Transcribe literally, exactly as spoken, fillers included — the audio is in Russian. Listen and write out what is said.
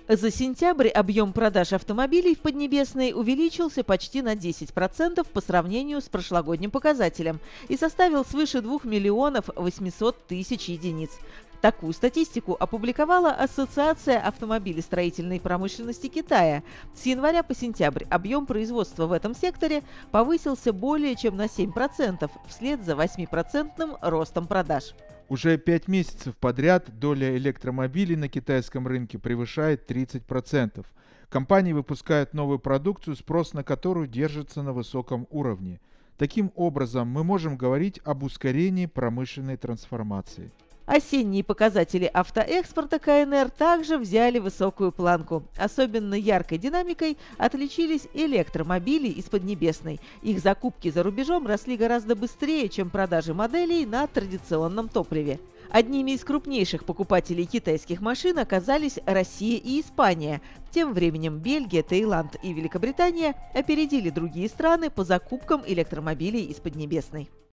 За сентябрь объем продаж автомобилей в Поднебесной увеличился почти на десять процентов по сравнению с прошлогодним показателем и составил свыше двух миллионов восьмисот тысяч единиц. Такую статистику опубликовала Ассоциация автомобилестроительной промышленности Китая. С января по сентябрь объем производства в этом секторе повысился более чем на семь процентов, вслед за восьмипроцентным ростом продаж. Уже пять месяцев подряд доля электромобилей на китайском рынке превышает тридцать процентов. Компании выпускают новую продукцию, спрос на которую держится на высоком уровне. Таким образом, мы можем говорить об ускорении промышленной трансформации. Осенние показатели автоэкспорта ка эн эр также взяли высокую планку. Особенно яркой динамикой отличились электромобили из Поднебесной. Их закупки за рубежом росли гораздо быстрее, чем продажи моделей на традиционном топливе. Одними из крупнейших покупателей китайских машин оказались Россия и Испания. Тем временем Бельгия, Таиланд и Великобритания опередили другие страны по закупкам электромобилей из Поднебесной.